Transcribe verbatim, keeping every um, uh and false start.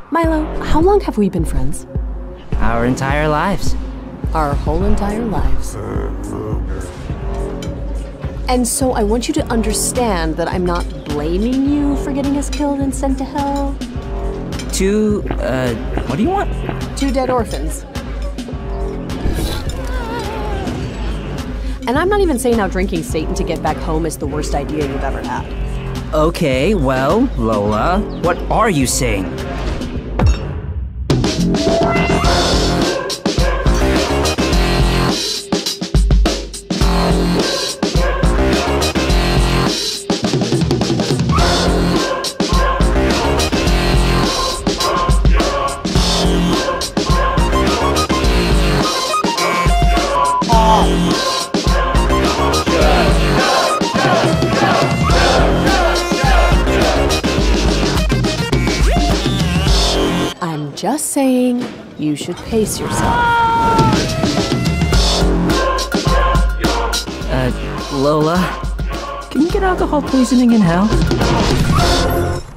Milo, how long have we been friends? Our entire lives. Our whole entire lives. And so I want you to understand that I'm not blaming you for getting us killed and sent to hell. Two, uh, what do you want? Two dead orphans. And I'm not even saying how drinking Satan to get back home is the worst idea you've ever had. Okay, well, Lola, what are you saying? I'm just saying you should pace yourself. Uh, Lola, can you get alcohol poisoning in hell?